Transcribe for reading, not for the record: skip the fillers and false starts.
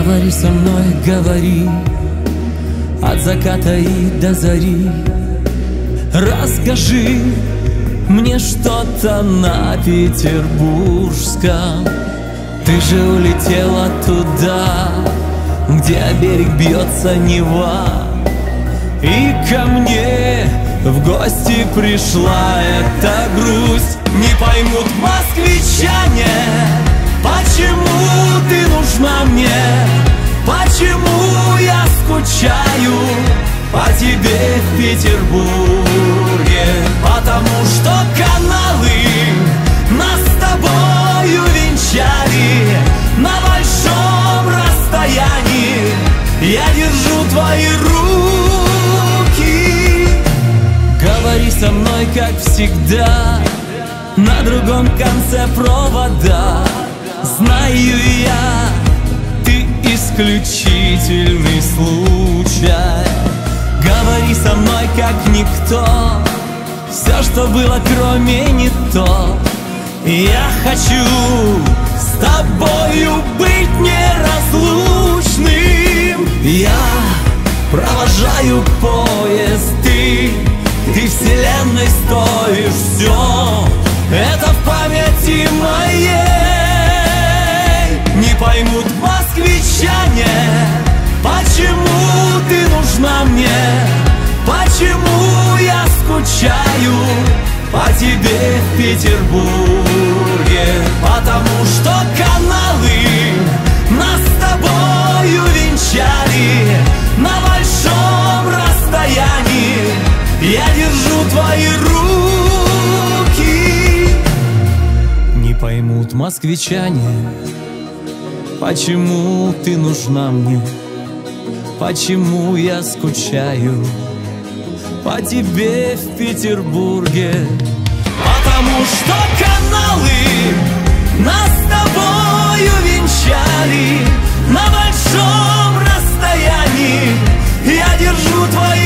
Говори со мной, говори, от заката и до зари. Расскажи мне что-то на петербургском. Ты же улетела туда, где берег бьется Нева, и ко мне в гости пришла эта грусть. Не поймут москвичане, почему ты нужна мне, почему я скучаю по тебе в Петербурге. Потому что каналы нас с тобою венчали на большом расстоянии. Я держу твои руки. Говори со мной, как всегда, на другом конце провода. Знаю я, ты исключительный случай. Говори со мной, как никто, все, что было, кроме не то. Я хочу с тобою быть неразлучным. Я провожаю поезд, ты вселенной стоишь. Все это в памяти моей. Не поймут москвичане, почему ты нужна мне, почему я скучаю по тебе в Петербурге. Потому что каналы нас с тобою венчали на большом расстоянии. Я держу твои руки. Не поймут москвичане, почему ты нужна мне, почему я скучаю по тебе в Петербурге. Потому что каналы нас с тобою венчали на большом расстоянии. Я держу твои